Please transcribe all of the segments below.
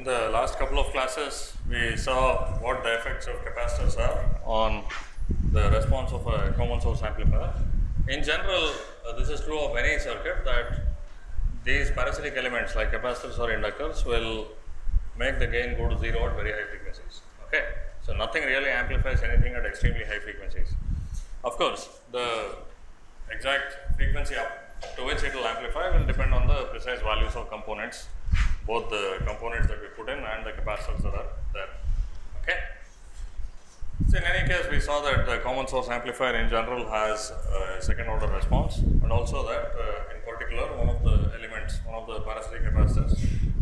the last couple of classes, we saw what the effects of capacitors are on the response of a common source amplifier. In general, this is true of any circuit, that these parasitic elements like capacitors or inductors will make the gain go to 0 at very high frequencies. Okay. So, nothing really amplifies anything at extremely high frequencies. Of course, the exact frequency up to which it will amplify will depend on the precise values of components, both the components that we put in and the capacitors that are there. Okay. So, in any case, we saw that the common source amplifier in general has a second order response, and also that in particular one of the elements, one of the parasitic capacitors,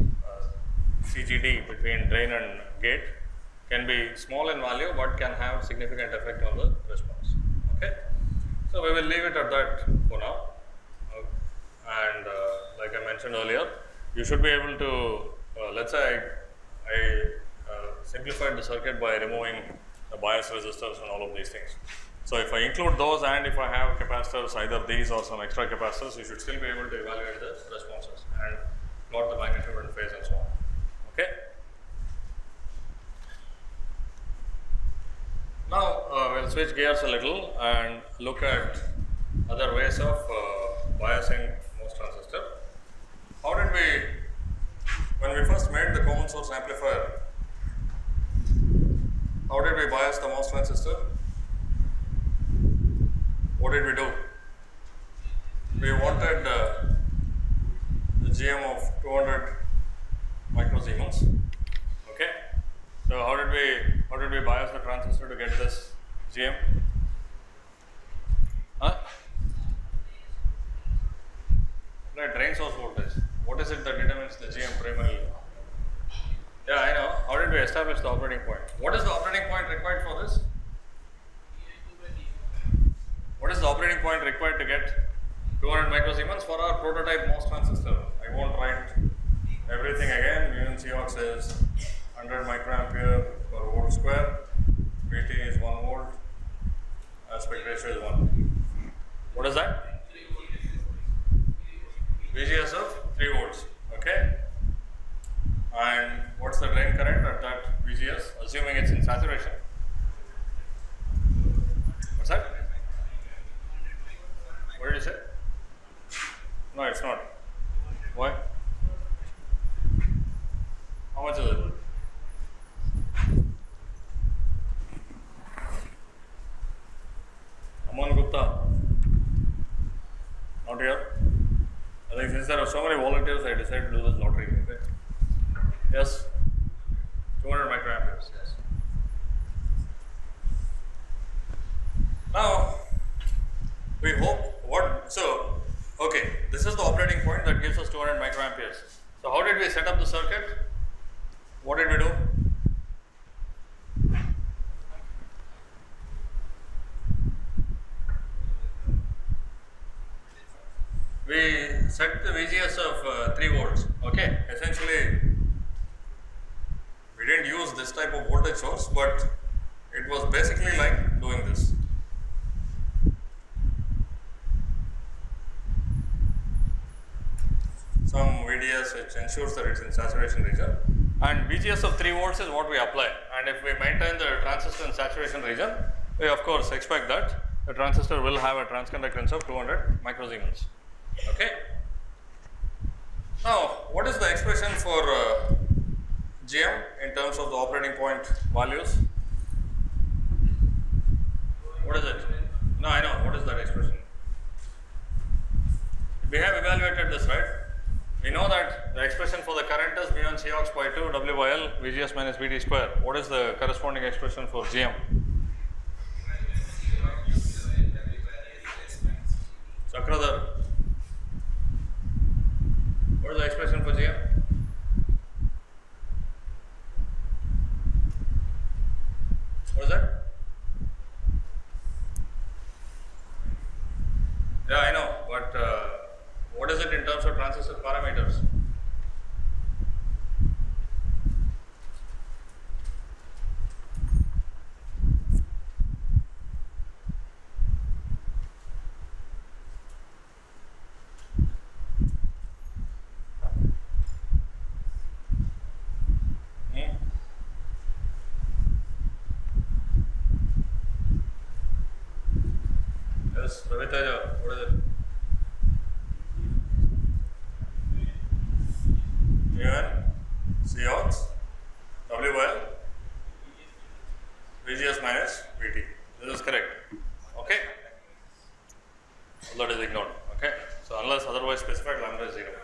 CGD between drain and gate, can be small in value, but can have significant effect on the response. Okay. So, we will leave it at that for now, and like I mentioned earlier, you should be able to, let us say I simplified the circuit by removing the bias resistors and all of these things. So, if I include those and if I have capacitors, either these or some extra capacitors, you should still be able to evaluate the responses and plot the magnitude and phase and so on. Okay. Now, we will switch gears a little and look at other ways of biasing MOS transistor. How did we, when we first made the common source amplifier, how did we bias the MOS transistor? What did we do? We wanted the GM of 200 microsiemens. Okay. So, how did we bias the transistor to get this GM? Apply drain source voltage. What is it that determines the GM primarily? Yeah, I know. How did we establish the operating point? What is the operating point required for this? What is the operating point required to get 200 microsiemens for our prototype MOS transistor? I won't write everything again. Mu in Cox is 100 microampere per volt square. Vt is 1 volt. Aspect ratio is 1. What is that? VGS of 3 volts. Okay. And what's the drain current at that VGS, assuming it's in saturation? What's that? What did you say? No, it's not. Why? How much is it? Aman Gupta? Not here? I think since there are so many volunteers, I decided to do this lottery. Okay. Yes, 200 microamperes, yes. Now, we hope so, okay, this is the operating point that gives us 200 microamperes. So, how did we set up the circuit? What did we do? We set the VGS of 3 volts, okay. Essentially, we did not use this type of voltage source, but it was basically like doing this. Some VDS which ensures that it is in saturation region, and VGS of 3 volts is what we apply, and if we maintain the transistor in saturation region, we of course expect that the transistor will have a transconductance of 200 microsiemens. Okay. Now, what is the expression for GM in terms of the operating point values? What is it? No, I know. What is that expression? We have evaluated this, right? We know that the expression for the current is mu in Cox by 2 W by L VGS minus VT square. What is the corresponding expression for GM? Chakradhar. What is the expression for GM? What is that? Yeah, I know, but what is it in terms of transistor parameters? Yes, Raviteja, what is it? UN, Cox, WL, VGS minus VT. This is correct. Okay. All that is ignored. Okay. So unless otherwise specified, lambda is 0.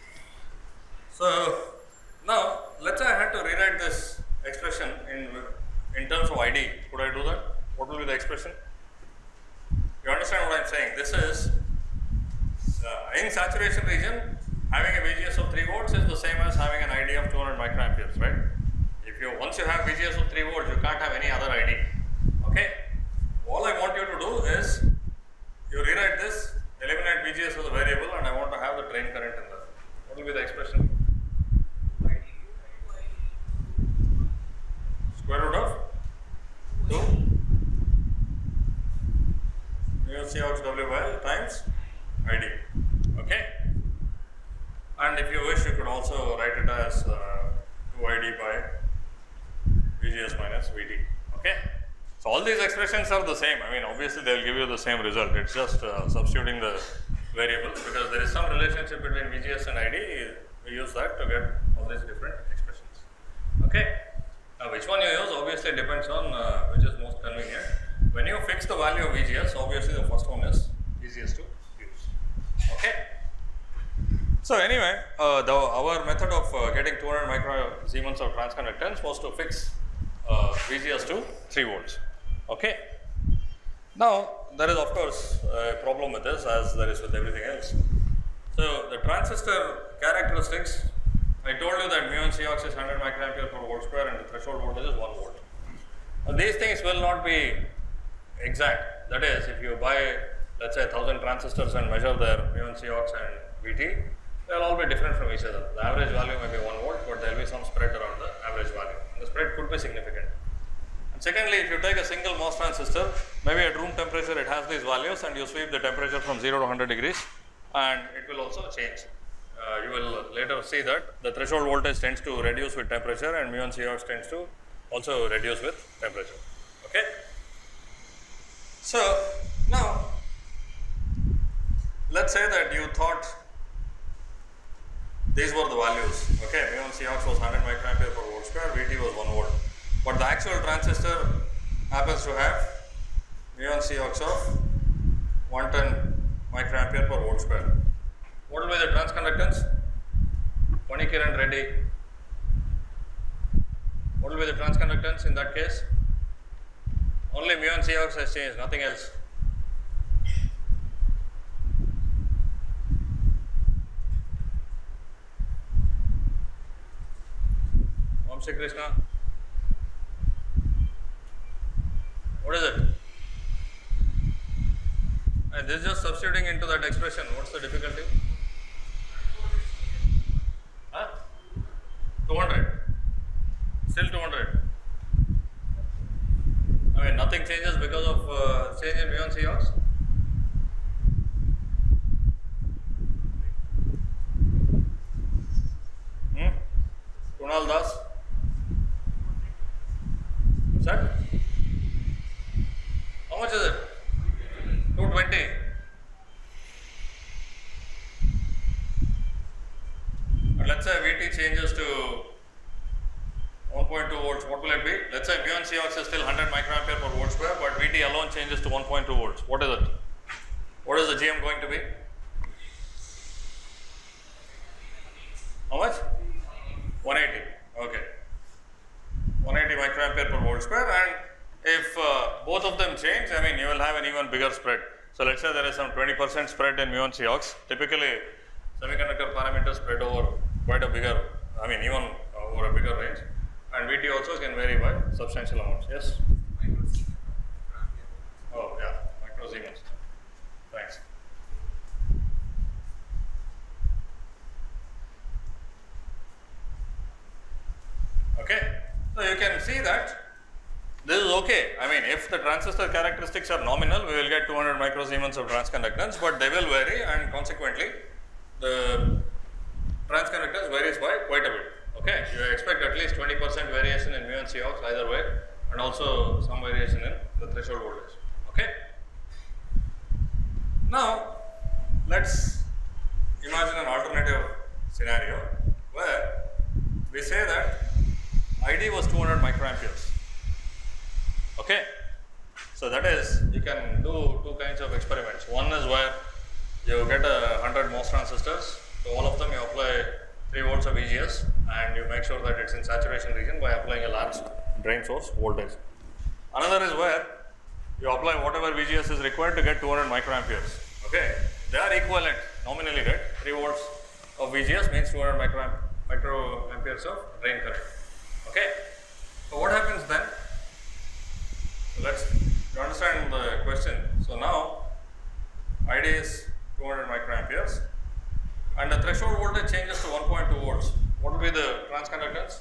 So now let's say I had to rewrite this expression in terms of ID. Could I do that? What will be the expression? You understand what I am saying? This is in saturation region, having a VGS of 3 volts is the same as having an ID of 200 microamperes, right? If you once you have VGS of 3 volts, you can't have any other ID. Okay. All I want you to do is you rewrite this, eliminate VGS as a variable, and I want to have the drain current in there. What will be the expression? Square root of 2 mu Cox WL times ID. Okay. And if you wish, you could also write it as 2ID by VGS minus VT. Okay. So all these expressions are the same. I mean, obviously they will give you the same result. It's just substituting the variables, because there is some relationship between VGS and ID. We use that to get all these different expressions. Okay. Now, which one you use obviously depends on which is most convenient. When you fix the value of VGS, obviously the first one is easiest to use. Okay. So anyway, our method of getting 200 microsiemens of transconductance was to fix VGS to 3 volts. Okay. Now there is of course a problem with this, as there is with everything else. So the transistor characteristics, I told you that mu and Cox is 100 microampere per volt square and the threshold voltage is 1 volt. Now these things will not be exact. That is, if you buy, let's say 1000 transistors and measure their mu and Cox and VT, they will all be different from each other. The average value may be 1 volt, but there will be some spread around the average value. And the spread could be significant. And secondly, if you take a single MOS transistor, maybe at room temperature it has these values, and you sweep the temperature from 0 to 100 degrees, and it will also change. You will later see that the threshold voltage tends to reduce with temperature, and mu and Cox tends to also reduce with temperature. Okay. So now let's say that you thought these were the values. Okay, mu and Cox was 100 microampere per volt square, VT was 1 volt. But the actual transistor happens to have mu and Cox of 110 microampere per volt square. What will be the transconductance? Panikiran Reddy. What will be the transconductance in that case? Only mu and Cox has changed, nothing else. Om Shri Krishna. What is it? And this is just substituting into that expression. What's the difficulty? Huh? 200. Still 200. I mean, nothing changes because of change in mu and Cox. Kunal Das. What's that? How much is it? 220. And let's say VT changes to 1.2 volts. What will it be? Let's say mu and Cox is still 100 microampere per volt square, but VT alone changes to 1.2 volts. What is it? What is the GM going to be? How much? 180. Okay. 180 microampere per volt square, and if both of them change, I mean, you will have an even bigger spread. So let's say there is some 20% spread in mu and Cox. Typically, semiconductor parameters spread over quite a bigger, I mean, even over a bigger range. And VT also can vary by substantial amounts. Yes? Oh, yeah, microsiemens. Thanks. Okay. So you can see that this is okay. I mean, if the transistor characteristics are nominal, we will get 200 microsiemens of transconductance, but they will vary, and consequently, the transconductance varies by quite a bit. Okay, you expect at least 20% variation in mu and Cox either way, and also some variation in the threshold voltage. Okay. Now, let's imagine an alternative scenario where we say that ID was 200 microamperes. Okay. So, that is, you can do two kinds of experiments. One is where you get 100 MOS transistors, to all of them you apply 3 volts of VGS and you make sure that it is in saturation region by applying a large drain source voltage. Another is where you apply whatever VGS is required to get 200 microamperes. Okay. They are equivalent nominally, right? 3 volts of VGS means 200 microamperes of drain current. Okay. So, what happens then? So, let us understand the question. So, now ID is 200 microamperes and the threshold voltage changes to 1.2 volts. What will be the transconductance?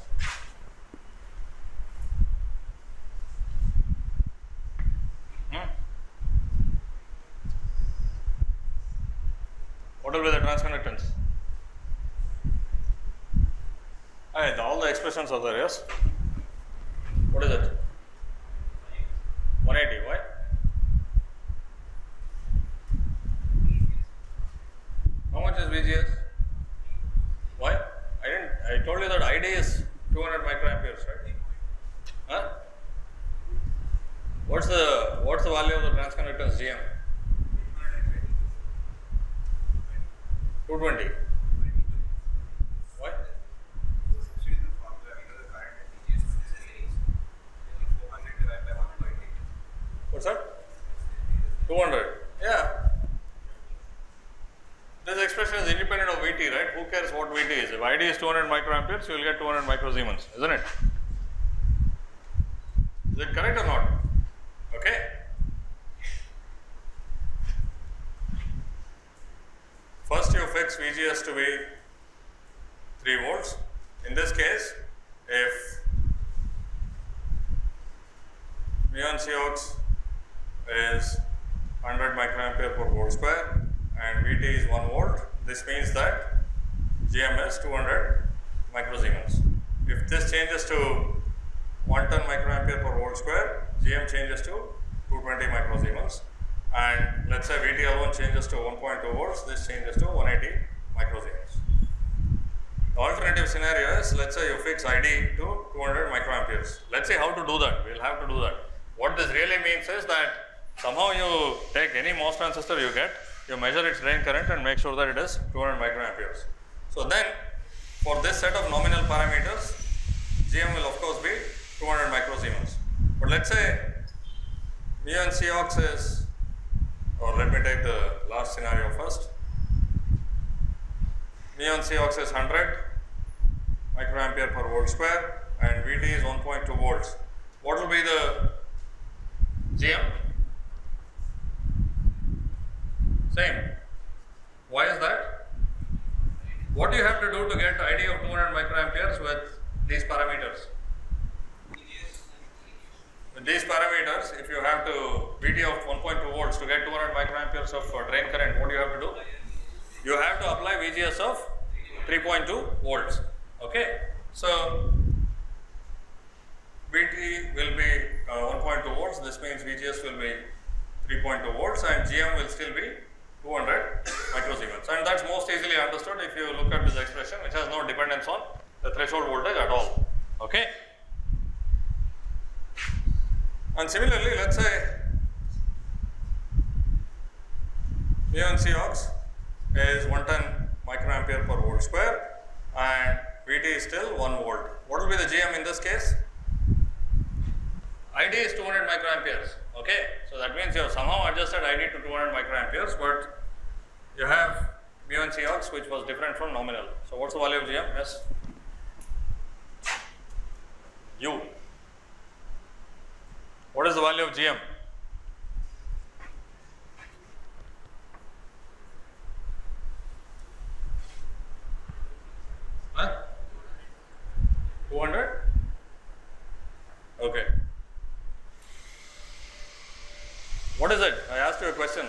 What will be the transconductance? All the expressions are there, yes? What is it? 180, why? How much is VGS? Why? I told you that ID is 200 microamperes, right? Huh? What's the value of the transconductance GM? 220. Why? What's that? 200. Yeah. This expression is independent of VT, right? Who cares what VT is? If ID is 200 microamperes, you will get 200 microsiemens, isn't it? Is it correct or not? Okay. First you fix VGS to be 3 volts. In this case, if mu Cox is 100 microampere per volt square and Vt is 1 volt, this means that GM is 200 microsiemens. If this changes to 110 microampere per volt square, GM changes to 220 microsiemens, and let us say Vt alone changes to 1.2 volts, this changes to 180 microsiemens. The alternative scenario is, let us say you fix ID to 200 microamperes. Let us see how to do that, we will have to do that. What this really means is that somehow you take any MOS transistor you get, you measure its drain current and make sure that it is 200 microamperes. So, then for this set of nominal parameters, GM will of course be 200 microsiemens. But let us say mu and Cox is, or let me take the last scenario first. Mu and Cox is 100 microampere per volt square and Vt is 1.2 volts. What will be the GM? Same. Why is that? What do you have to do to get ID of 200 microamperes with these parameters? With these parameters, if you have to Vt of 1.2 volts to get 200 microamperes of drain current, what do you have to do? You have to apply VGS of 3.2 volts. Okay. So, Vt will be 1.2 volts, this means VGS will be 3.2 volts and GM will still be 200 microsiemens, and that is most easily understood if you look at this expression, which has no dependence on the threshold voltage at all. Okay. And similarly, let us say mu and Cox is 110 microampere per volt square and Vt is still 1 volt. What will be the GM in this case? ID is 200 microamperes. Okay. So, that means you have somehow adjusted ID to 200 microamperes, but you have mu and Cox which was different from nominal. So, what is the value of GM? Yes. U. What is the value of GM? Huh? 200? Okay. What is it? I asked you a question.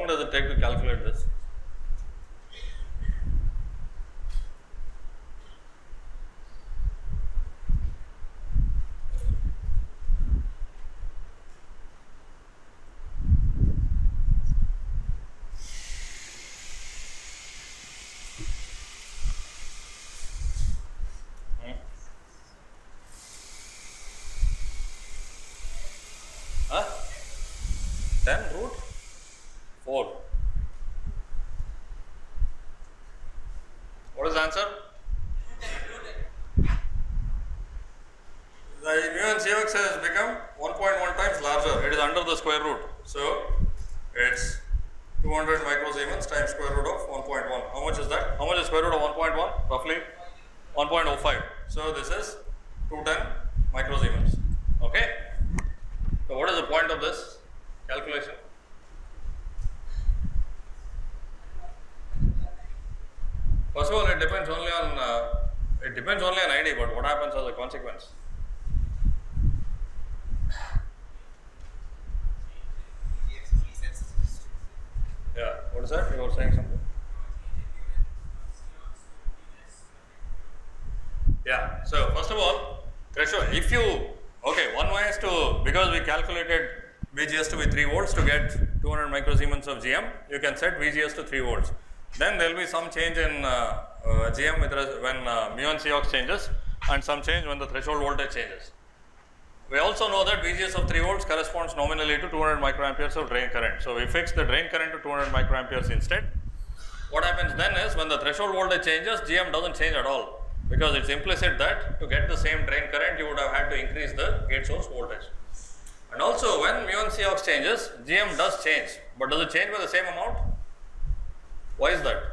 long does it take to calculate this? Huh? 10 root 4. What is the answer? The mu and Cx has become 1.1 times larger. It is under the square root. So, it's 200 microsiemens times square root of 1.1. How much is that? How much is square root of 1.1? Roughly 1.05. So, this is 210 microsiemens. Okay. So, what is the point of this calculation? First of all, it depends only on ID, but what happens as a consequence? Yeah, what is that? You were saying something? Yeah, so first of all, threshold, if you, okay, one way is to, because we calculated VGS to be 3 volts to get 200 microsiemens of GM, you can set VGS to 3 volts. Then there will be some change in GM when mu and Cox changes, and some change when the threshold voltage changes. We also know that VGS of 3 volts corresponds nominally to 200 microamperes of drain current. So, we fix the drain current to 200 microamperes instead. What happens then is when the threshold voltage changes, GM does not change at all, because it is implicit that to get the same drain current you would have had to increase the gate source voltage. And also when mu and Cox changes, GM does change, but does it change by the same amount? Why is that?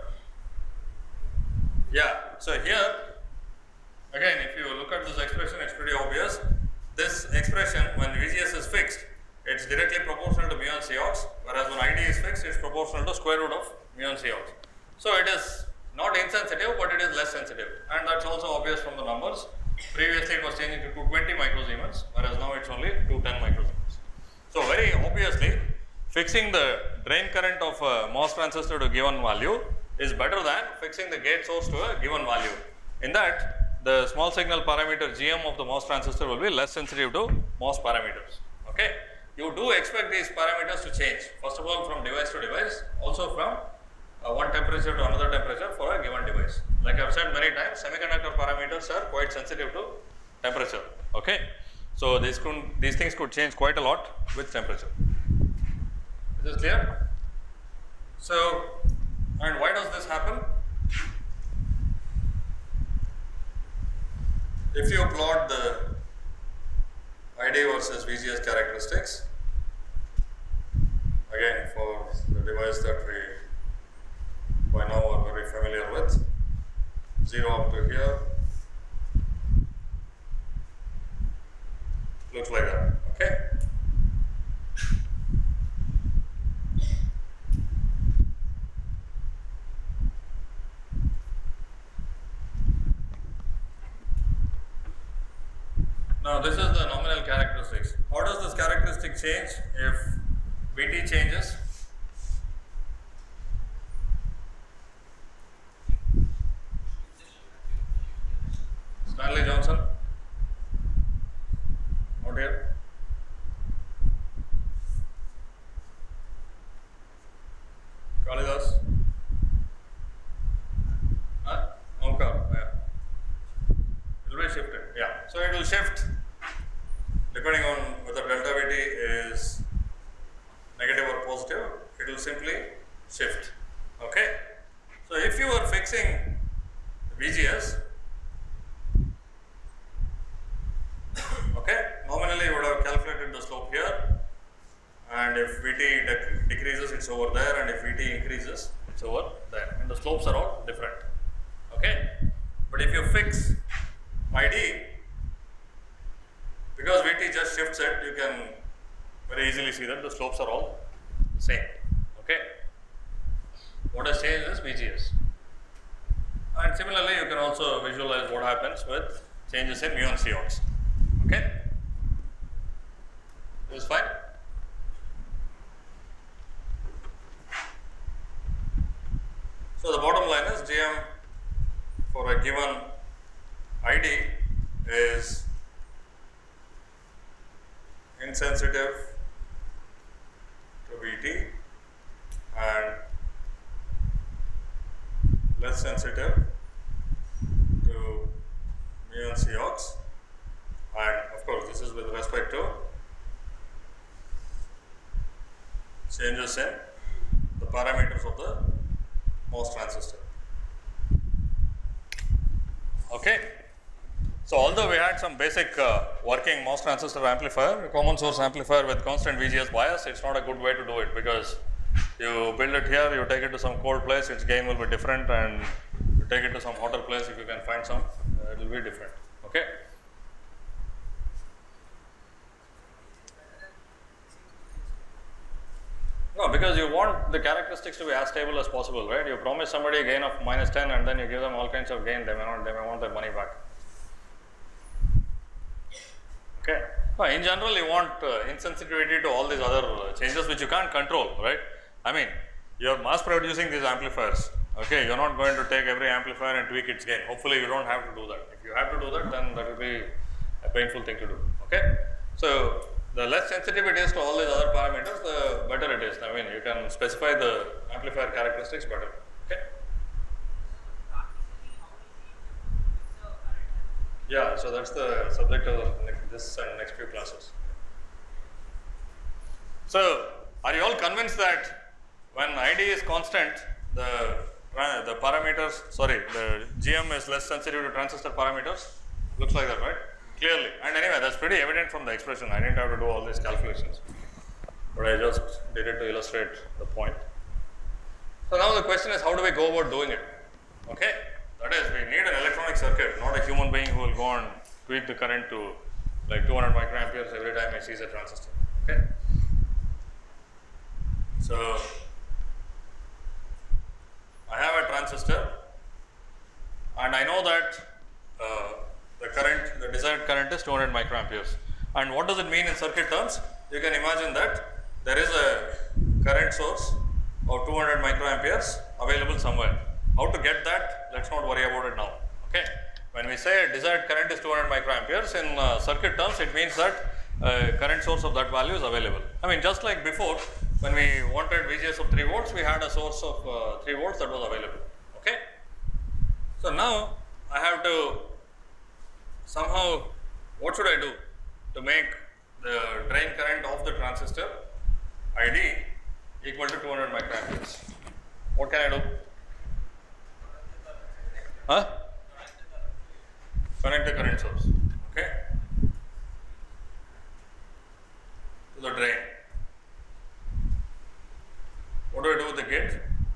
Yeah, so here again, if you look at this expression, it is pretty obvious. This expression, when VGS is fixed, it is directly proportional to mu and Cox, whereas when ID is fixed, it is proportional to square root of mu and Cox. So, it is not insensitive, but it is less sensitive, and that is also obvious from the numbers. Previously, it was changing to 220 microsiemens, whereas now it is only 210 microsiemens. So, very obviously, fixing the drain current of a MOS transistor to a given value is better than fixing the gate source to a given value. In that, the small signal parameter GM of the MOS transistor will be less sensitive to MOS parameters. Okay. You do expect these parameters to change, first of all from device to device, also from one temperature to another temperature for a given device. Like I have said many times, semiconductor parameters are quite sensitive to temperature. Okay. So, these things could change quite a lot with temperature. Is this clear? So, and why does this happen? If you plot the ID versus VGS characteristics, again for the device that we by now are very familiar with, 0 up to here, looks like that. Okay. Now, this is the nominal characteristics. How does this characteristic change if VT changes? Stanley Johnson? Not here. Kalidas? Omkar, yeah. It will be shifted, yeah. So, it will shift depending on whether delta VT is negative or positive, it will simply shift. Okay. So, if you are fixing VGS, okay, nominally you would have calculated the slope here, and if VT decreases, it is over there, and if VT increases, it is over there, and the slopes are all different. Okay. But if you fix ID, because VT just shifts it, you can very easily see that the slopes are all the same. Okay. What has changed is VGS. And similarly, you can also visualize what happens with changes in mu and Cox. Okay. This is fine. So, the bottom line is GM for a given ID is insensitive to VT and less sensitive to mu and Cox, and of course, this is with respect to changes in the parameters of the MOS transistor. Okay. So, although we had some basic working MOS transistor amplifier, a common source amplifier with constant VGS bias, it is not a good way to do it, because you build it here, you take it to some cold place, its gain will be different, and you take it to some hotter place, if you can find some, it will be different. Okay. No, because you want the characteristics to be as stable as possible, right? You promise somebody a gain of -10 and then you give them all kinds of gain, they may want their money back. Okay. No, in general, you want insensitivity to all these other changes which you can't control, right? I mean, you are mass producing these amplifiers. Okay, you are not going to take every amplifier and tweak its gain. Hopefully, you don't have to do that. If you have to do that, then that will be a painful thing to do. Okay. So, the less sensitive it is to all these other parameters, the better it is. I mean, you can specify the amplifier characteristics better. Okay. Yeah, so that's the subject of this and next few classes. So, are you all convinced that when ID is constant, the parameters, the GM is less sensitive to transistor parameters? Looks like that, right? Clearly. And anyway, that's pretty evident from the expression. I didn't have to do all these calculations, but I just did it to illustrate the point. So, now the question is, how do we go about doing it? Okay. That is, we need an electronic circuit, not a human being who will go and tweak the current to like 200 microamperes every time he sees a transistor. Okay. So, I have a transistor and I know that the desired current is 200 microamperes. And what does it mean in circuit terms? You can imagine that there is a current source of 200 microamperes available somewhere. How to get that? Let us not worry about it now. Okay. When we say a desired current is 200 microamperes, in circuit terms, it means that current source of that value is available. I mean, just like before, when we wanted VGS of 3 volts, we had a source of 3 volts that was available. Okay. So, now I have to somehow, what should I do to make the drain current of the transistor ID equal to 200 microamperes? What can I do? Connect the current source, okay, to the drain. What do I do with the gate?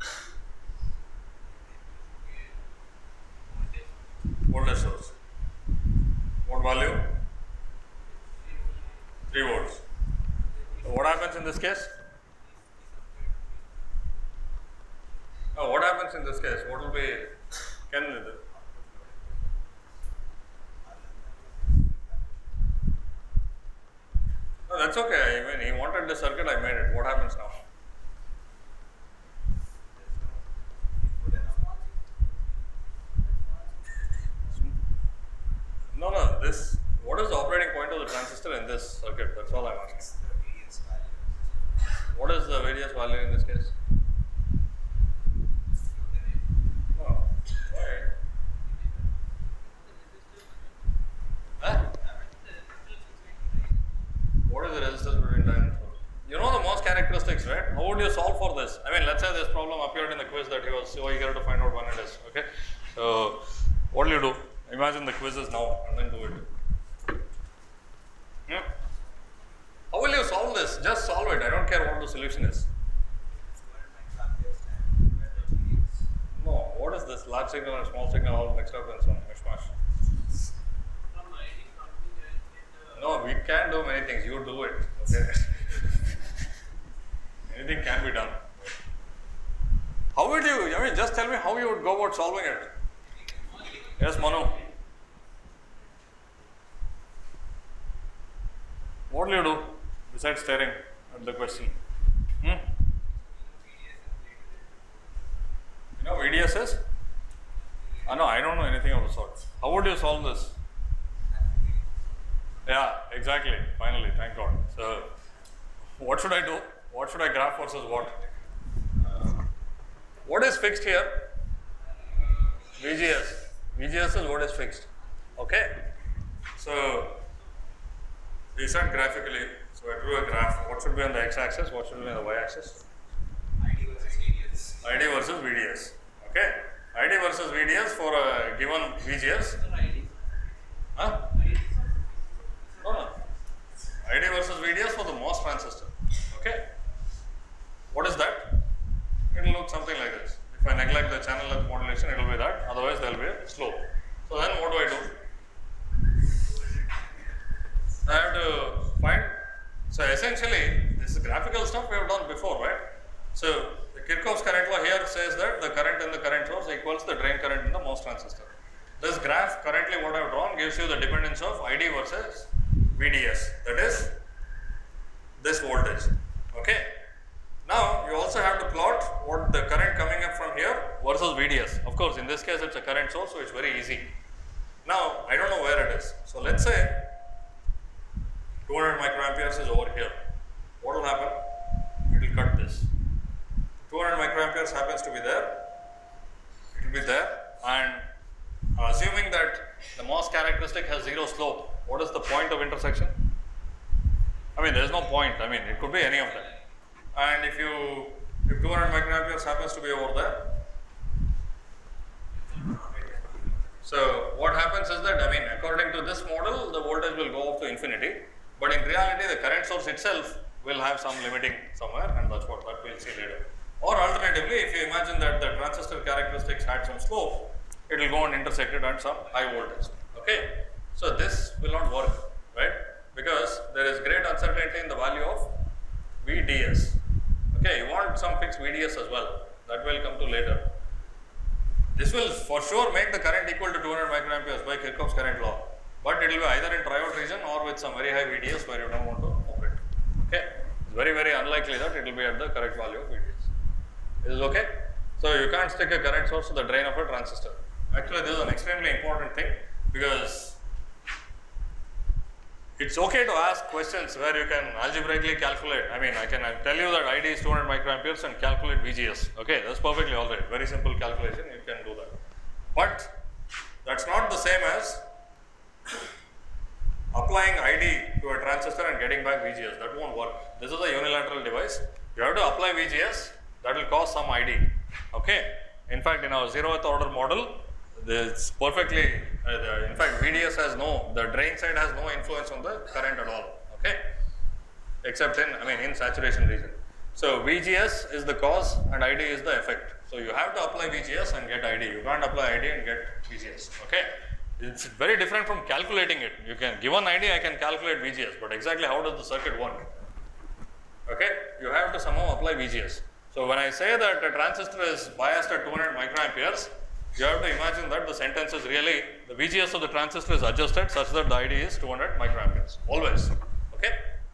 Voltage source. What value? 3 volts. So, what happens in this case? What happens in this case? What will be? No, that's okay. I mean, he wanted the circuit, I made it. What happens now? No, this, what is the operating point of the transistor in this circuit? That's all I'm asking. What is the VDS value in this case? No. Why? What is the resistance between 10 and 4? You know the MOS characteristics, right? How would you solve for this? I mean, let's say this problem appeared in the quiz that he was so eager to find out when it is. Okay. So, what will you do? Imagine the quizzes now and then do it. How will you solve this? Just solve it. I don't care what the solution is. No, what is this? Large signal and small signal all mixed up and so on, mishmash. No, we can't do many things. You do it. Okay. Anything can be done. How would you? I mean, just tell me how you would go about solving it. Yes, Manu. What will you do besides staring at the question? You know, VDS VDS is? No, I don't know anything of the sort. How would you solve this? Yeah, exactly. Finally, thank God. So, what should I do? What should I graph versus what? What is fixed here? VGS. VGS is what is fixed. Okay. So, we said graphically. So, I drew a graph. What should be on the x-axis? What should be on the y-axis? ID versus VDS. ID versus VDS. Okay. ID versus VDS for a given VGS. ID. Huh? No, no. ID versus VDS for the MOS transistor. Okay. What is that? It will look something like this. If I neglect the channel length modulation, it will be that. Otherwise, there will be a slope. So then, what do I do? I have to find. So essentially, this is graphical stuff we have done before, right? So the Kirchhoff's current law here says that the current in the current source equals the drain current in the MOS transistor. This graph currently what I have drawn gives you the dependence of ID versus VDS, that is this voltage. Okay. Now you also have to plot what the current coming up from here versus VDS. Of course, in this case it's a current source, so it's very easy. Now I don't know where it is. So let's say 200 microamperes is over here. What will happen? It will cut this. 200 microamperes happens to be there. It will be there, and assuming that the MOS characteristic has zero slope, what is the point of intersection? I mean, there is no point. I mean, it could be any of them. And if 200 microamperes happens to be over there, so what happens is that, I mean, according to this model, the voltage will go up to infinity, but in reality, the current source itself will have some limiting somewhere, and that's what that we'll see later. Or alternatively, if you imagine that the transistor characteristics had some slope, it will go and intersect it at some high voltage. Okay, so this will not work, right? Because there is great uncertainty in the value of VDS. Okay, you want some fixed VDS as well. That will come to later. This will for sure make the current equal to 200 microamperes by Kirchhoff's current law, but it will be either in triode region or with some very high VDS where you don't want to operate. Okay, it's very, very unlikely that it will be at the correct value of VDS. Is this okay? So you can't stick a current source to the drain of a transistor. Actually, this is an extremely important thing, because it's okay to ask questions where you can algebraically calculate. I mean, I can tell you that ID is 200 microamperes and calculate VGS. Okay, that's perfectly all right. Very simple calculation, you can do that. But that's not the same as applying ID to a transistor and getting back VGS. That won't work. This is a unilateral device. You have to apply VGS, that will cause some ID. Okay. In fact, in our zeroth order model, this perfectly, in fact, VDS has the drain side has no influence on the current at all, okay, except in, I mean, in saturation region. So VGS is the cause and ID is the effect. So you have to apply VGS and get ID. You can't apply ID and get VGS, okay. It's very different from calculating it. You can, given ID, I can calculate VGS, but exactly how does the circuit work? Okay, you have to somehow apply VGS. So when I say that a transistor is biased at 200 microamperes, you have to imagine that the sentence is really, the VGS of the transistor is adjusted such that the ID is 200 microamperes, always, okay?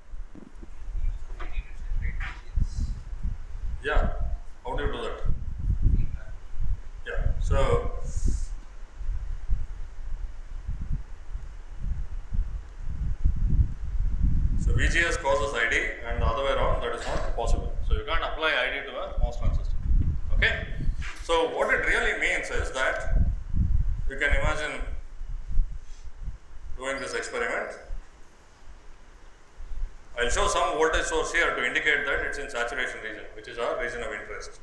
Yeah, how do you do that? Yeah, so VGS causes ID and the other way around, that is not possible. So you can't apply ID to a MOS transistor, okay? So what it really means is that you can imagine doing this experiment. I will show some voltage source here to indicate that it is in saturation region, which is our region of interest.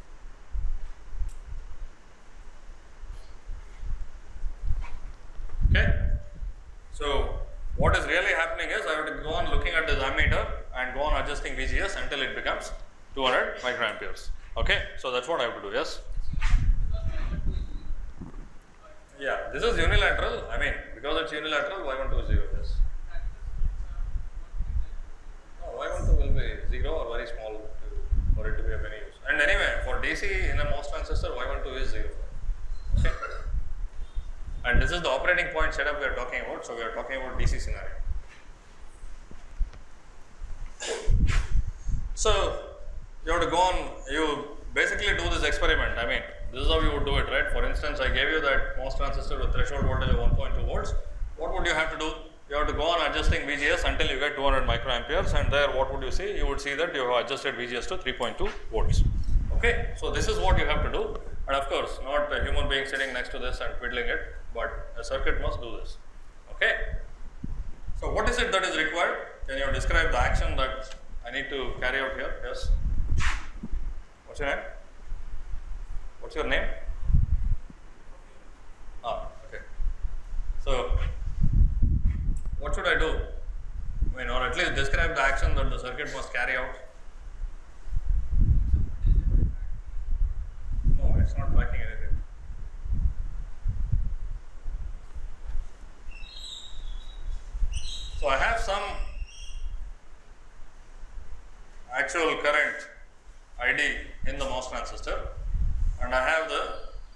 Okay. So what is really happening is I have to go on looking at this ammeter and go on adjusting VGS until it becomes 200 microamperes. Okay. So that's what I have to do. Yes. Yeah, this is unilateral. I mean, because it's unilateral, y12 is 0. Yes. No, y12 will be 0 or very small for it to be of any use. And anyway, for DC in a MOS transistor, y12 is 0. Okay. And this is the operating point setup we are talking about. So we are talking about DC scenario. So you have to go on. You basically do this experiment. I mean, This is how you would do it, right? For instance, I gave you that MOS transistor with threshold voltage of 1.2 volts. What would you have to do? You have to go on adjusting VGS until you get 200 microamperes, and there what would you see? You would see that you have adjusted VGS to 3.2 volts. Okay, so this is what you have to do, and of course, not a human being sitting next to this and twiddling it, but a circuit must do this. Okay. So what is it that is required? Can you describe the action that I need to carry out here? Yes. What's your name? What's your name? Okay. So, what should I do? I mean, or at least describe the action that the circuit must carry out. No, it's not tracking anything. So, I have some actual current ID in the MOS transistor, and I have the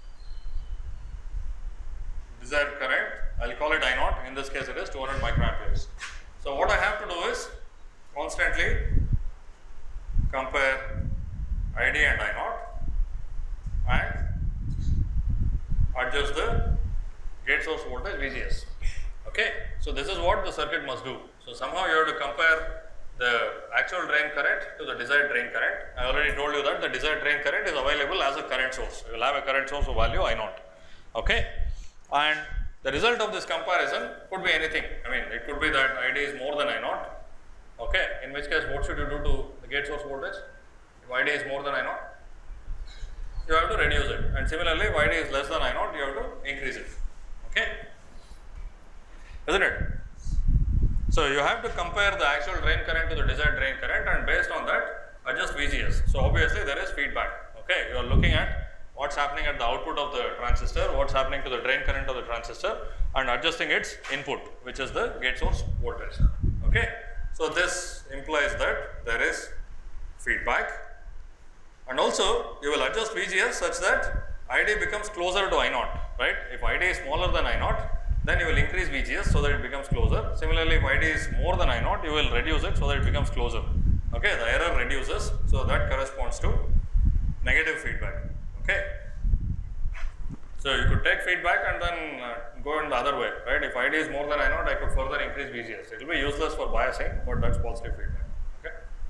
desired current. I will call it I0. In this case, it is 200 microamperes. So, what I have to do is constantly compare ID and I0 and adjust the gate source voltage VGS. Okay. So, this is what the circuit must do. So, somehow you have to compare the actual drain current to the desired drain current. I already told you that the desired drain current is available as a current source. You will have a current source of value I0. Okay. And the result of this comparison could be anything. I mean, it could be that ID is more than I0. Okay. In which case, what should you do to the gate source voltage? If ID is more than I0, you have to reduce it. And similarly, if ID is less than I0, you have to increase it. Okay. Isn't it? So, you have to compare the actual drain current to the desired drain current, and based on that adjust VGS. So, obviously there is feedback. Okay, you are looking at what is happening at the output of the transistor, what is happening to the drain current of the transistor, and adjusting its input, which is the gate source voltage. Okay. So, this implies that there is feedback, and also you will adjust VGS such that ID becomes closer to I0, right. If ID is smaller than I0, then you will increase VGS so that it becomes closer. Similarly, if ID is more than I0, you will reduce it so that it becomes closer. Okay, the error reduces, so that corresponds to negative feedback. Okay. So, you could take feedback and then go in the other way, right. If ID is more than I0, I could further increase VGS. It will be useless for biasing, but that is positive feedback. Okay.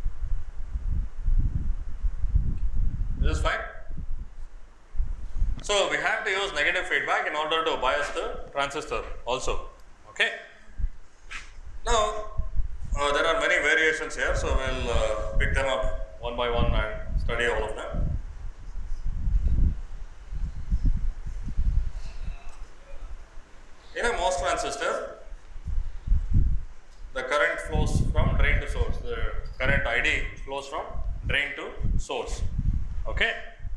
This is fine. So, we have to use negative feedback in order to bias the transistor also. Okay. Now, there are many variations here, so we will pick them up one by one and study all of them. In a MOS transistor, the current flows from drain to source. The current ID flows from drain to source. Okay.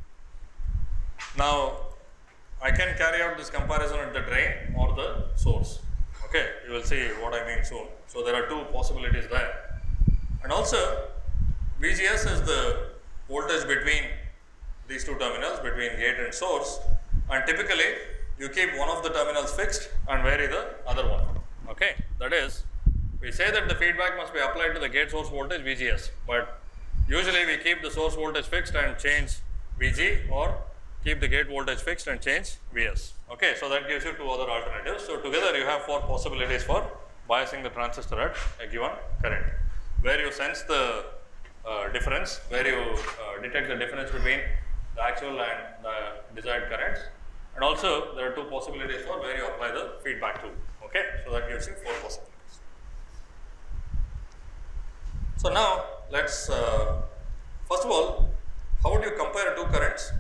Now, I can carry out this comparison at the drain or the source. Okay, you will see what I mean soon. So, there are two possibilities there, and also VGS is the voltage between these two terminals, between gate and source, and typically you keep one of the terminals fixed and vary the other one. Okay, that is, we say that the feedback must be applied to the gate source voltage VGS, but usually we keep the source voltage fixed and change VG, or keep the gate voltage fixed and change Vs. Okay, so that gives you two other alternatives. So, together you have four possibilities for biasing the transistor at a given current, where you sense the difference, where you detect the difference between the actual and the desired currents, and also there are two possibilities for where you apply the feedback to. Okay, so that gives you four possibilities. So, now let us first of all, how would you compare two currents?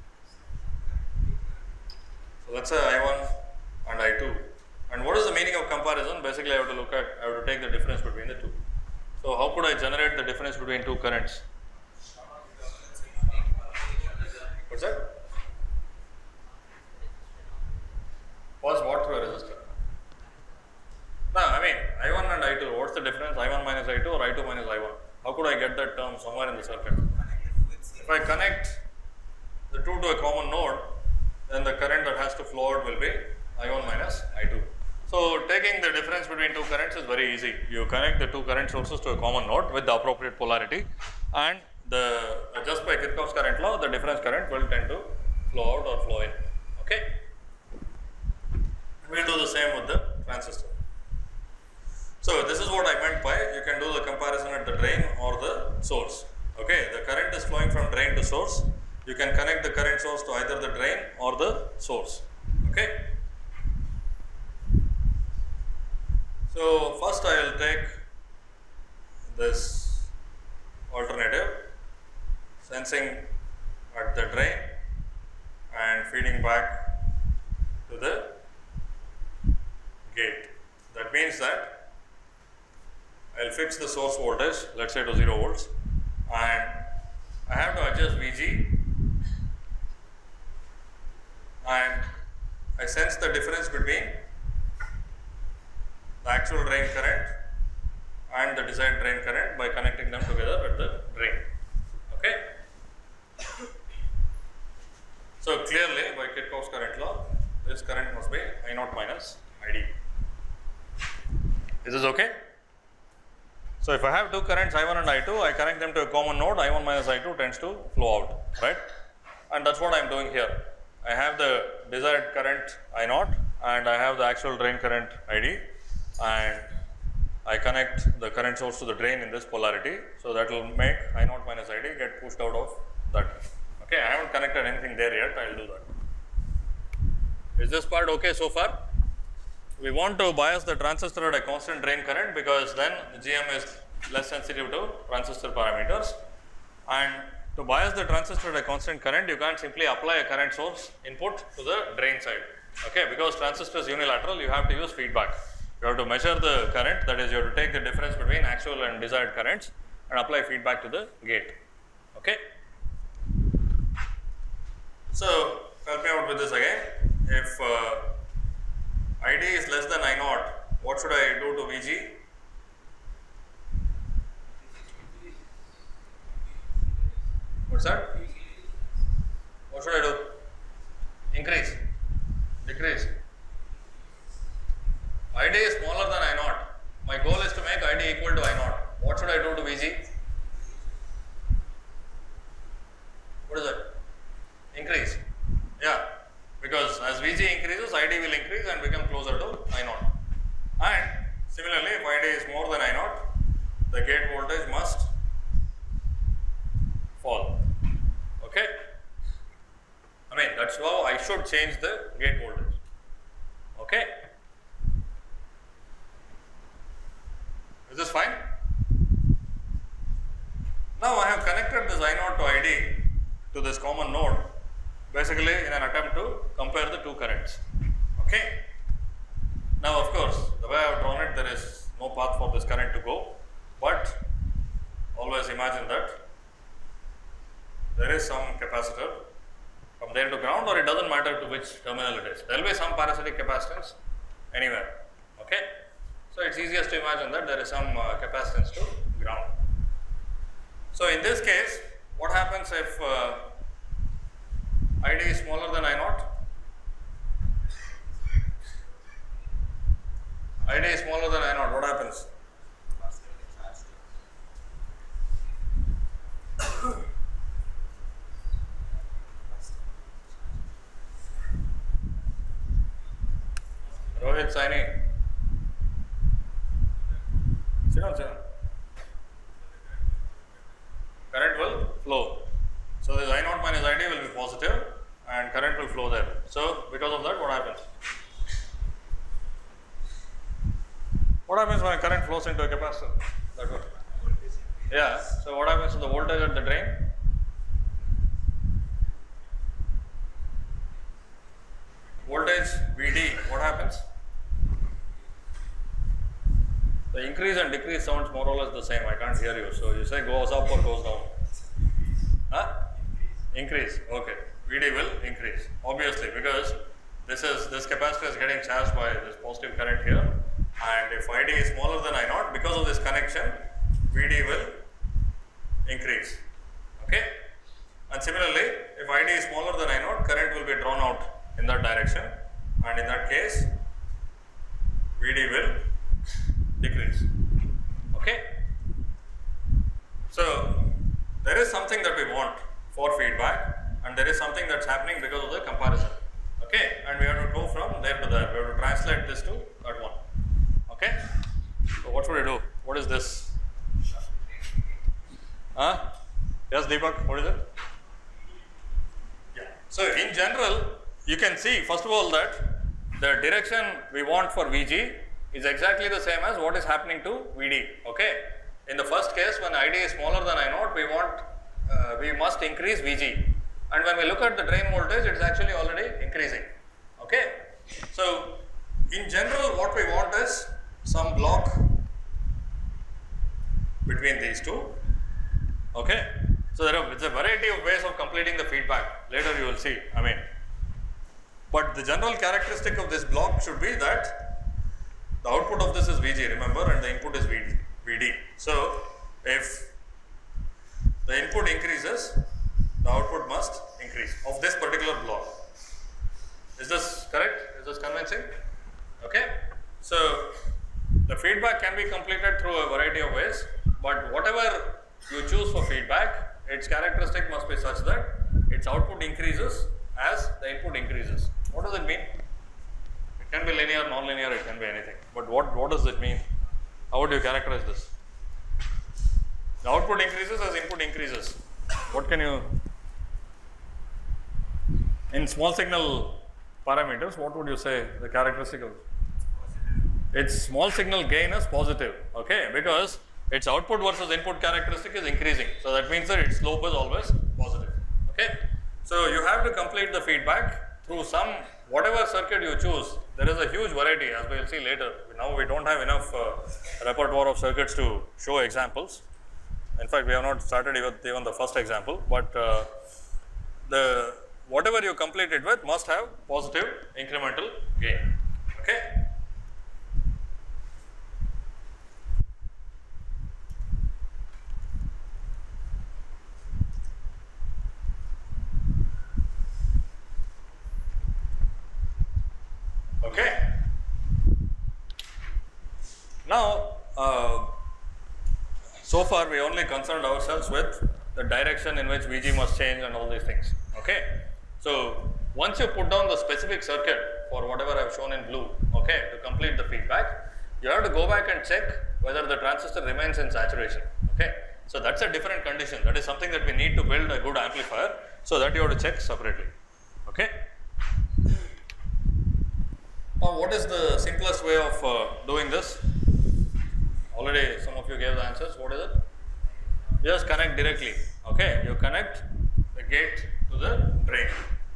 So, let us say I1 and I2, and what is the meaning of comparison? Basically, I have to take the difference between the two. So, how could I generate the difference between two currents? What's that? Pass what through a resistor? No, I mean I1 and I2, what's the difference? I1 minus I2 or I2 minus I1? How could I get that term somewhere in the circuit? If I connect the two to a common node, then the current that has to flow out will be I1 minus I2. So, taking the difference between two currents is very easy. You connect the two current sources to a common node with the appropriate polarity, and just by Kirchhoff's current law, the difference current will tend to flow out or flow in. Okay. We will do the same with the transistor. So this is what I meant by you can do the comparison at the drain or the source. Okay, the current is flowing from drain to source. You can connect the current source to either the drain or the source. Okay. So first I will take this alternative, sensing at the drain and feeding back to the gate. That means that I will fix the source voltage, let us say to 0 volts, and I have to adjust Vg, and I sense the difference between the actual drain current and the desired drain current by connecting them together at the drain. Okay. So clearly by Kirchhoff's current law, this current must be I naught minus Id. Is this okay? So if I have two currents I1 and I2, I connect them to a common node, I1 minus I2 tends to flow out, right? And that's what I am doing here. I have the desired current I0 and I have the actual drain current Id, and I connect the current source to the drain in this polarity. So that will make I0 minus Id get pushed out of that. Okay, I haven't connected anything there yet, I will do that. Is this part okay so far? We want to bias the transistor at a constant drain current because then the GM is less sensitive to transistor parameters, and to bias the transistor at a constant current you can't simply apply a current source input to the drain side, okay, because transistor is unilateral, you have to use feedback. You have to measure the current, that is you have to take the difference between actual and desired currents and apply feedback to the gate. Okay. So help me out with this again. If Id is less than I0, what should I do to Vg? What's that? What should I do? Increase? Decrease? Id is smaller than I0. My goal is to make Id equal to I0. What should I do to Vg? What is that? Increase. Yeah, because as Vg increases, Id will increase and become closer to I0. And similarly, if Id is more than I0, the gate voltage must fall. Okay. I mean, that's how I should change the gate voltage. Okay. Is this fine? Now I have connected this I0 to Id to this common node, basically in an attempt to compare the two currents. Okay. Now of course, the way I have drawn it, there is no path for this current to go, but always imagine that there is some capacitor from there to ground, or it does not matter to which terminal it is. There will be some parasitic capacitance anywhere. Okay. So it is easiest to imagine that there is some capacitance to ground. So in this case, what happens if Id is smaller than I0? Id is smaller than I0, what happens? Rohit, Saini. Sit down, sit down. Current will flow. So this I0 minus Id will be positive and current will flow there. So because of that, what happens? What happens when a current flows into a capacitor? That one. Yeah. So what happens to the voltage at the drain? Voltage Vd, what happens? The increase and decrease sounds more or less the same. I can't hear you. So you say goes up or goes down? Huh? Increase. Okay. Vd will increase. Obviously, because this capacitor is getting charged by this positive current here, and if Id is smaller than I0, because of this connection, Vd will increase. Okay. And similarly, if Id is smaller than I0, current will be drawn out in that direction, and in that case, Vd will decrease. Okay. So there is something that we want for feedback, and there is something that's happening because of the comparison. Okay, and we have to go from there to there. We have to translate this to that one. Okay, so what should we do? What is this? Yes, Deepak, what is it? Yeah. So in general, you can see first of all that the direction we want for Vg is exactly the same as what is happening to Vd. Okay. In the first case, when Id is smaller than I0, we must increase Vg, and when we look at the drain voltage, it is actually already increasing. Okay. So in general, what we want is some block between these two. Okay. So it's a variety of ways of completing the feedback. Later you will see. But the general characteristic of this block should be that the output of this is Vg, remember, and the input is Vd. So if the input increases, the output must increase of this particular block. Is this correct? Is this convincing? Okay. So the feedback can be completed through a variety of ways, but whatever you choose for feedback, its characteristic must be such that its output increases as the input increases. What does it mean? It can be linear, non-linear, it can be anything. But what does it mean? How would you characterize this? The output increases as input increases. What can you, in small signal parameters, what would you say the characteristic of its small signal gain is positive, okay, because its output versus input characteristic is increasing. So that means that its slope is always positive. Okay. So you have to complete the feedback through some, whatever circuit you choose. There is a huge variety, as we will see later. Now we don't have enough repertoire of circuits to show examples. In fact, we have not started even the first example, but the whatever you complete it with must have positive incremental gain. Okay. Okay. Now, so far we only concerned ourselves with the direction in which Vg must change and all these things. Okay. So, once you put down the specific circuit for whatever I have shown in blue, okay, to complete the feedback, you have to go back and check whether the transistor remains in saturation. Okay. So, that is a different condition. That is something that we need to build a good amplifier. So, that you have to check separately. Okay. Now, what is the simplest way of doing this? Already some of you gave the answers. What is it? Just connect directly. Okay, you connect the gate to the drain.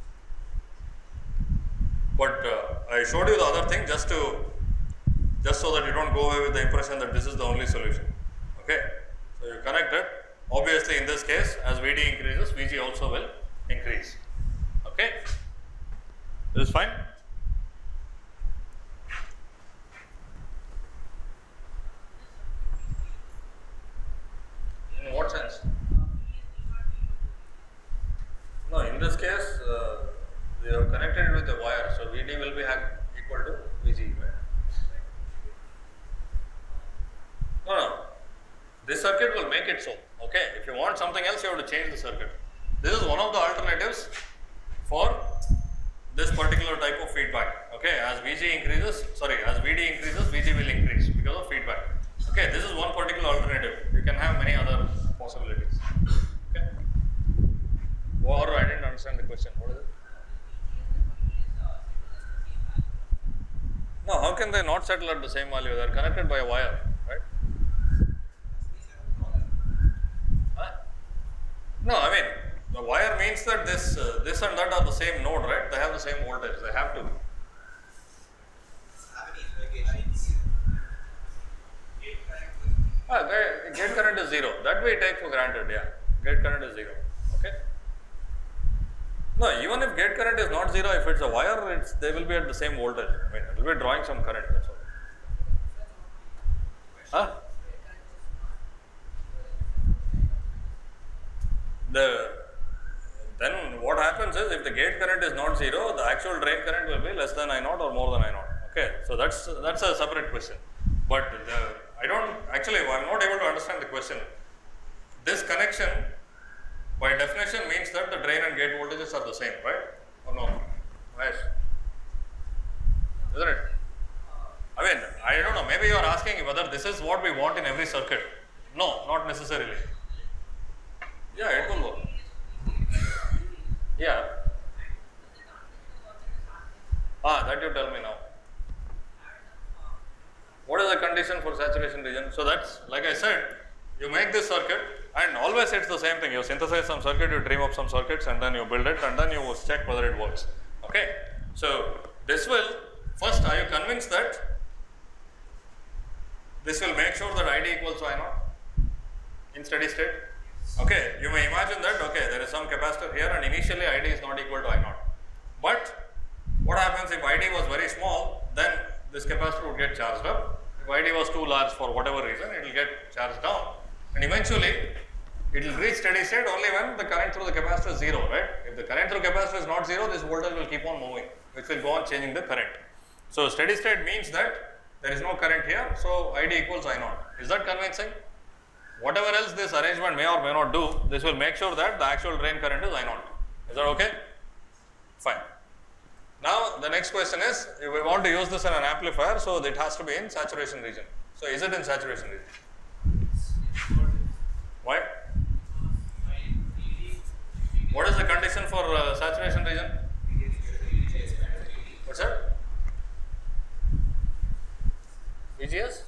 But I showed you the other thing just so that you don't go away with the impression that this is the only solution. Okay, so you connect it. Obviously, in this case, as Vd increases, Vg also will increase. Okay, this is fine. In what sense? No, in this case, we have connected it with a wire, so Vd will be equal to Vg. No, this circuit will make it so. Okay, if you want something else, you have to change the circuit. This is one of the alternatives for this particular type of feedback. Okay, as Vd increases, Vg will increase because of feedback. Okay, this is one particular alternative. You can have many other possibilities. Okay. Or I didn't understand the question. What is it? No, how can they not settle at the same value? They are connected by a wire, right? Huh? No, I mean the wire means that this and that are the same node, right? They have the same voltage. They have to. Gate current is 0. That we take for granted, yeah. Gate current is 0. Okay. No, even if gate current is not 0, if it's a wire, they will be at the same voltage. I mean, it will be drawing some current. That's all. Huh? Then what happens is, if the gate current is not 0, the actual drain current will be less than I0 or more than I0. Okay, so that's a separate question. But I'm not able to understand the question. This connection by definition means that the drain and gate voltages are the same, right? Or no? Yes. Isn't it? I mean, I don't know, maybe you are asking whether this is what we want in every circuit. No, not necessarily. Yeah, it will work. Yeah. That you tell me now. What is the condition for saturation region? So that's, like I said, you make this circuit and always it's the same thing. You synthesize some circuit, you dream up some circuits and then you build it and then you check whether it works. Okay. So this will, first are you convinced that this will make sure that ID equals to I naught in steady state? Okay. You may imagine that, okay, there is some capacitor here and initially ID is not equal to I naught. But what happens if ID was very small, then this capacitor would get charged up. If ID was too large for whatever reason, it will get charged down and eventually it will reach steady state only when the current through the capacitor is 0, right? If the current through capacitor is not 0, this voltage will keep on moving, which will go on changing the current. So steady state means that there is no current here, so ID equals I naught. Is that convincing? Whatever else this arrangement may or may not do, this will make sure that the actual drain current is I naught. Is that okay? Fine. Now the next question is, if we want to use this in an amplifier, so it has to be in saturation region. So is it in saturation region? Why? What is the condition for saturation region? What's that? VGS?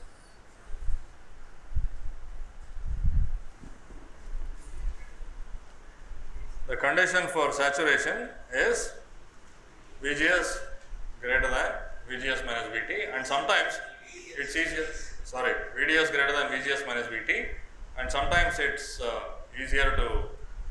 The condition for saturation is VGS greater than VGS minus VT, and sometimes it's easier, VDS greater than VGS minus VT, and sometimes it's easier to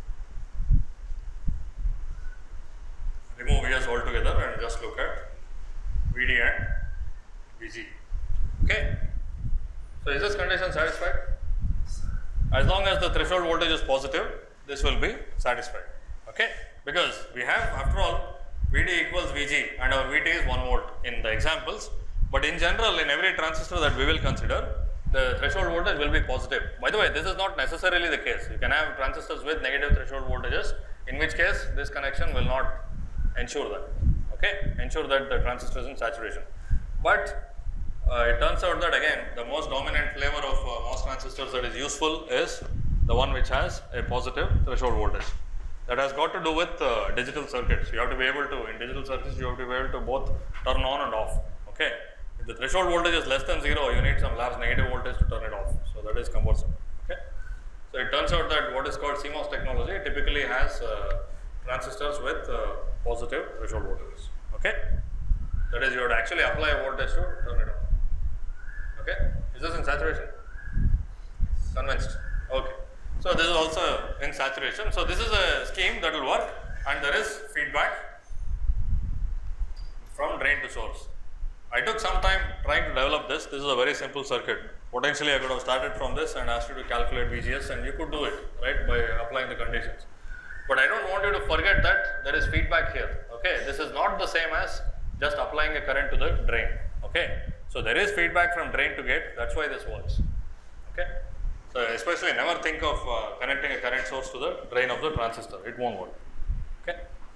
remove VS altogether and just look at VD and VG. Okay. So is this condition satisfied? As long as the threshold voltage is positive, this will be satisfied. Okay. Because we have, after all, VD equals VG and our VT is 1 volt in the examples, but in general in every transistor that we will consider, the threshold voltage will be positive. By the way, this is not necessarily the case. You can have transistors with negative threshold voltages, in which case this connection will not ensure that, okay, ensure that the transistor is in saturation. But it turns out that again the most dominant flavor of MOS transistors that is useful is the one which has a positive threshold voltage. That has got to do with digital circuits. You have to be able to, in digital circuits, you have to be able to both turn on and off. Okay. If the threshold voltage is less than 0, you need some large negative voltage to turn it off. So that is cumbersome. Okay. So it turns out that what is called CMOS technology typically has transistors with positive threshold voltages. Okay. That is, you have to actually apply a voltage to turn it on. Okay. Is this in saturation? Convinced? Okay. So this is also in saturation. So this is a scheme that will work, and there is feedback from drain to source. I took some time trying to develop this. This is a very simple circuit. Potentially I could have started from this and asked you to calculate VGS, and you could do it, right, by applying the conditions. But I don't want you to forget that there is feedback here. Okay, this is not the same as just applying a current to the drain. Okay, so there is feedback from drain to gate. That's why this works. Okay. So especially never think of connecting a current source to the drain of the transistor, it won't work. Okay.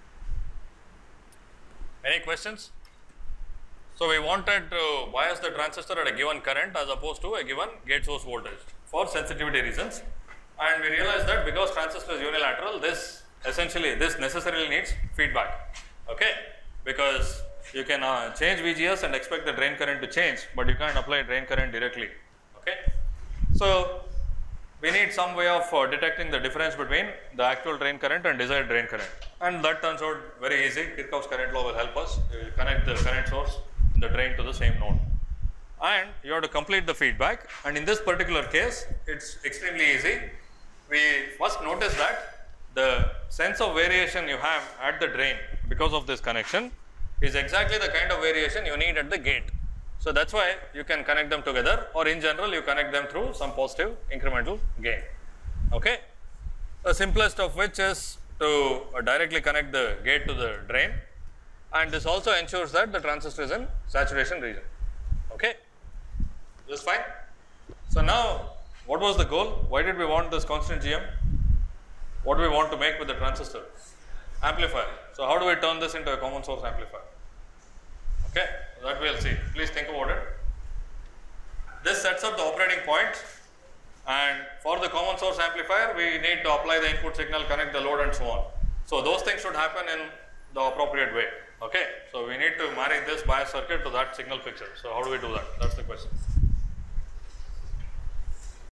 Any questions? So we wanted to bias the transistor at a given current as opposed to a given gate source voltage for sensitivity reasons, and we realized that because transistor is unilateral, this necessarily needs feedback. Okay, because you can change VGS and expect the drain current to change, but you can't apply drain current directly. Okay. So we need some way of detecting the difference between the actual drain current and desired drain current, and that turns out very easy. Kirchhoff's current law will help us. We will connect the current source and the drain to the same node, and you have to complete the feedback, and in this particular case it's extremely easy. We first notice that the sense of variation you have at the drain because of this connection is exactly the kind of variation you need at the gate. So that's why you can connect them together, or in general you connect them through some positive incremental gain. Okay. The simplest of which is to directly connect the gate to the drain, and this also ensures that the transistor is in saturation region. Okay. This is fine. So now what was the goal? Why did we want this constant GM? What do we want to make with the transistor? amplifier. So how do we turn this into a common source amplifier? Okay, that we will see. Please think about it. This sets up the operating point, and for the common source amplifier we need to apply the input signal, connect the load and so on. So those things should happen in the appropriate way. Okay, so we need to marry this bias circuit to that signal picture. So how do we do that? That's the question.